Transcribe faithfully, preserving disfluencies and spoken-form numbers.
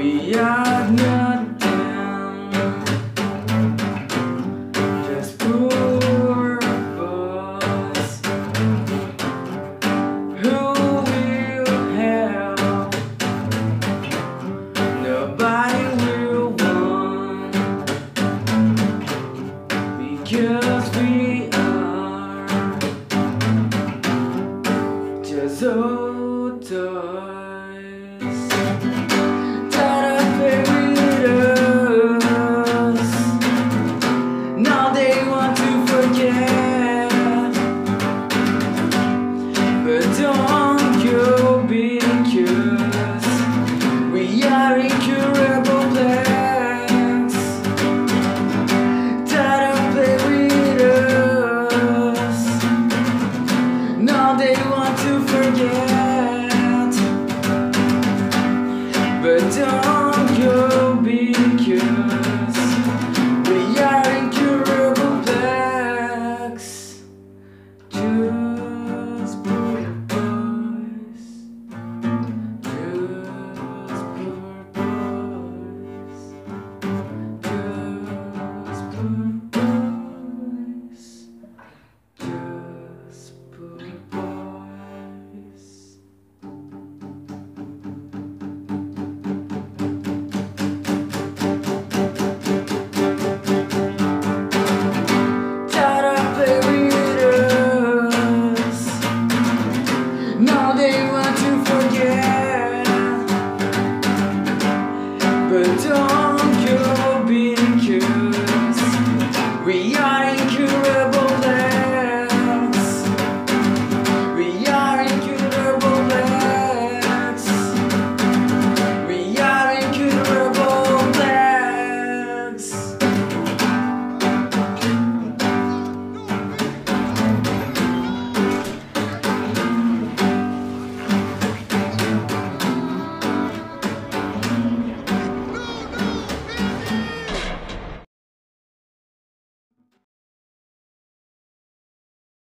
We are not them, just poor boys who will help. Nobody will want, because we are just old toys. Now they want to forget, but don't go, because we are incurable plants. Try to play with us. Now they want to forget, but don't go, because we are incurable plagues. Just poor boys, just poor boys, just poor boys, just poor boys. Now they want to forget, but don't